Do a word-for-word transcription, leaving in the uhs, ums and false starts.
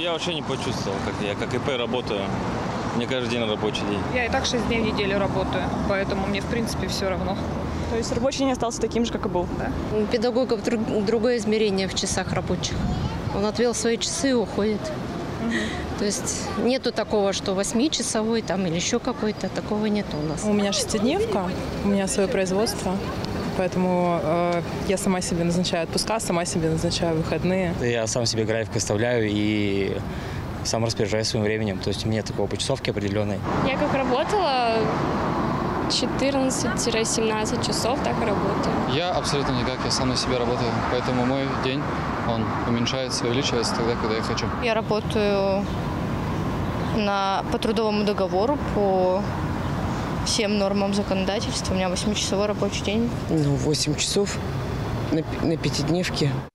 я вообще не почувствовал, как я как ИП работаю. Мне каждый день рабочий день. Я и так шесть дней в неделю работаю, поэтому мне, в принципе, все равно. То есть рабочий день остался таким же, как и был? Да. У педагогов друг, другое измерение в часах рабочих. Он отвел свои часы и уходит. Угу. То есть нету такого, что восьмичасовой там или еще какой-то, такого нету у нас. У меня шестидневка, у меня свое производство, поэтому э, я сама себе назначаю отпуска, сама себе назначаю выходные. Я сам себе график выставляю и сам распоряжаюсь своим временем, то есть нет такого почасовки определенной. Я как работала четырнадцать-семнадцать часов, так и работаю. Я абсолютно никак, я сам на себе работаю, поэтому мой день, он уменьшается, увеличивается тогда, когда я хочу. Я работаю на, по трудовому договору, по всем нормам законодательства. У меня восьмичасовой рабочий день. Ну, восемь часов на, на пятидневке.